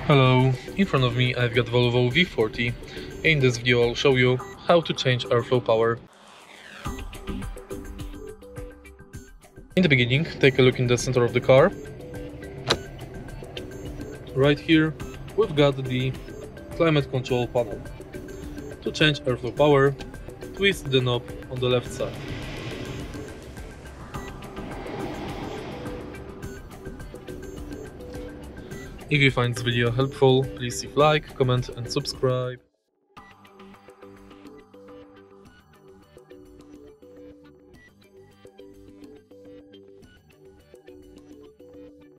Hello, in front of me I've got Volvo V40. In this video I'll show you how to change airflow power. In the beginning, take a look in the center of the car. Right here we've got the climate control panel. To change airflow power, twist the knob on the left side. If you find this video helpful, please leave a like, comment and subscribe.